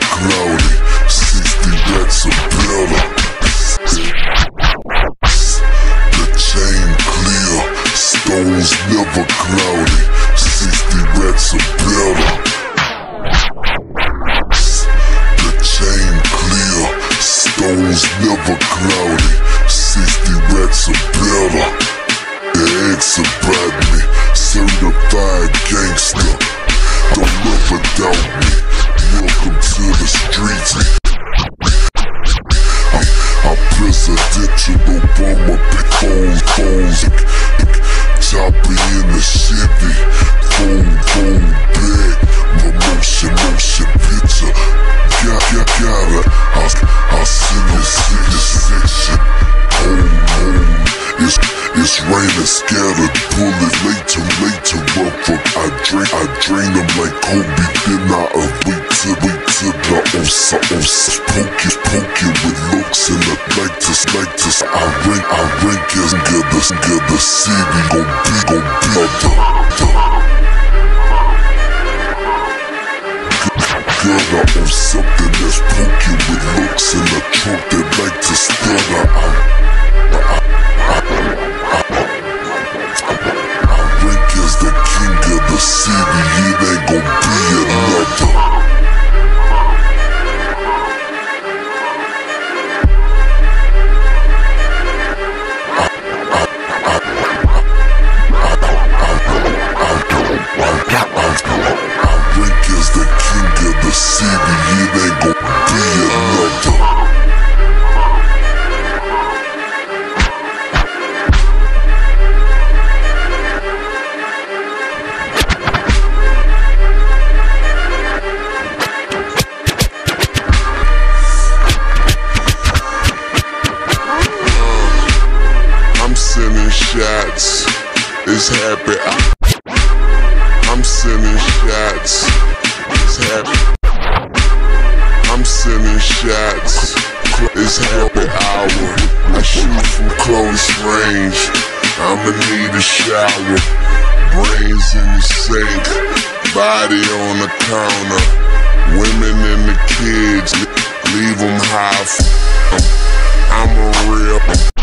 cloudy. 60 rats of better. The chain clear, stones never cloudy. 60 rats of better. The chain clear, stones never cloudy. 60 rats of better. They ask about me, certified gangster. Don't ever doubt me. Welcome to the streets. I'm presidential Obama, phones, choppy in the Chevy, phone bag, my motion picture. Gotta, I'll send you section. Home, it's raining, scattered bullet, later, rough. I drain them like Kobe, then I wait till the osa, poking with looks and the like to. I rank as good, the city gon' be Girl, I own something that's poking with looks in the trunk that like to stutter. I rank as the king of the city, it ain't gon' be another. Shots, it's happy. I'm sending shots, it's happy. I'm sending shots, it's happy hour. I shoot from close range, I'ma need a shower. Brains in the sink, body on the counter. Women and the kids, leave them high. I'm a real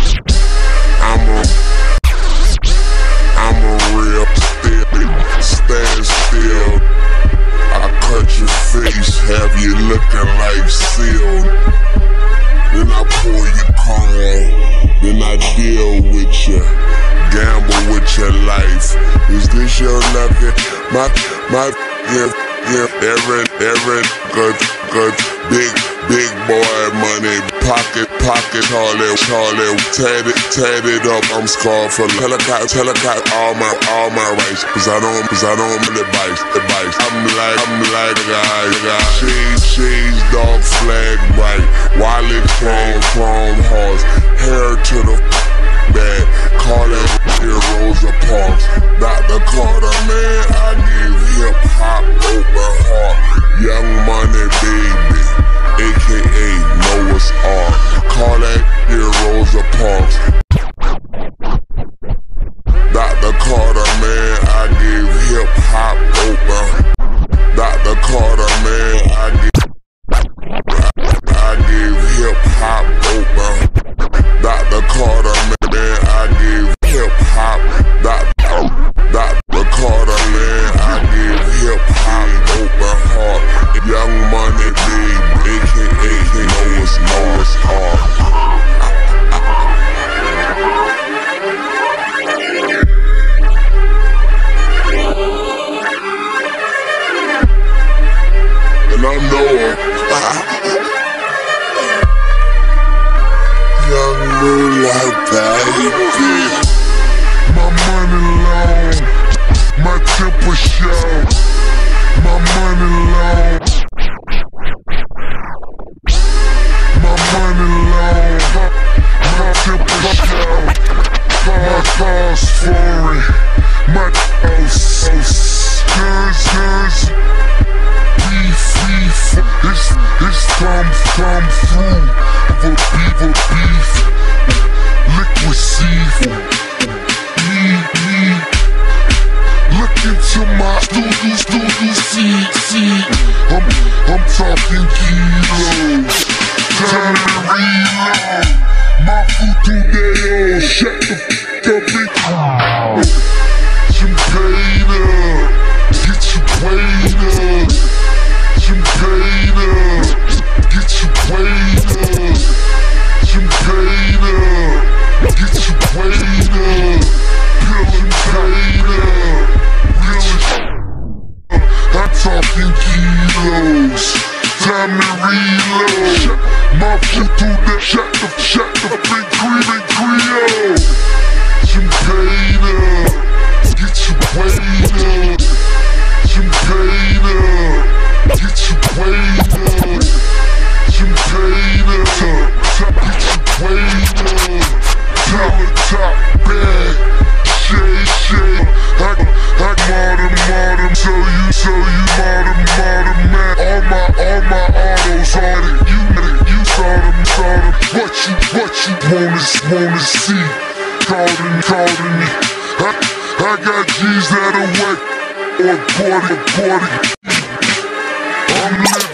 stand still. I cut your face, have you looking like sealed. Then I pour your cone, then I deal with you, gamble with your life. Is this your lucky? Every good, big boy money, pocket, Charlie, tatted up, I'm scarred for helicopter, all my rights, cause I don't really advice. I'm like a guy, shades, dog flag right, wallet, chrome horse, hair to the bag, call it Rosa Parks. Dr. Carter, man, I give hip-hop open heart. Young Money baby, a.k.a. Noah's Ark. Call that Rosa Parks. Dr. Carter, man, I give hip-hop open. Dr. Carter, man, I give hip-hop open. Dr. Carter, man, I give hip-hop. Dr. Carter, man, I give hip-hop open heart. Young Money baby, a.k.a. Noah's Ark. And I know young moonlight baby. My money long, my temper show. My money long, my money long, my temper show. My car's foreign, my house, beef, it's come through, the beef, liquid seafood. Look into my studio, see, kilos. Time to reload. My food today, shut the f*** up and champagne up, get you paid up. Champagne up, get you paid up. Champagne up, get you paid up. Pillin' paid up, really. I'm talking kilos. Time to reload. My foot through that shut the big Creole. Champagne up, get you paid up. Champagne up, get you paid up. Champagne up, get you paid up. Top bag, shade. I modern, so you modern man. All my autos on it, you saw them. What you wanna see? Calling me. I got G's that'll work or 40. I'm living.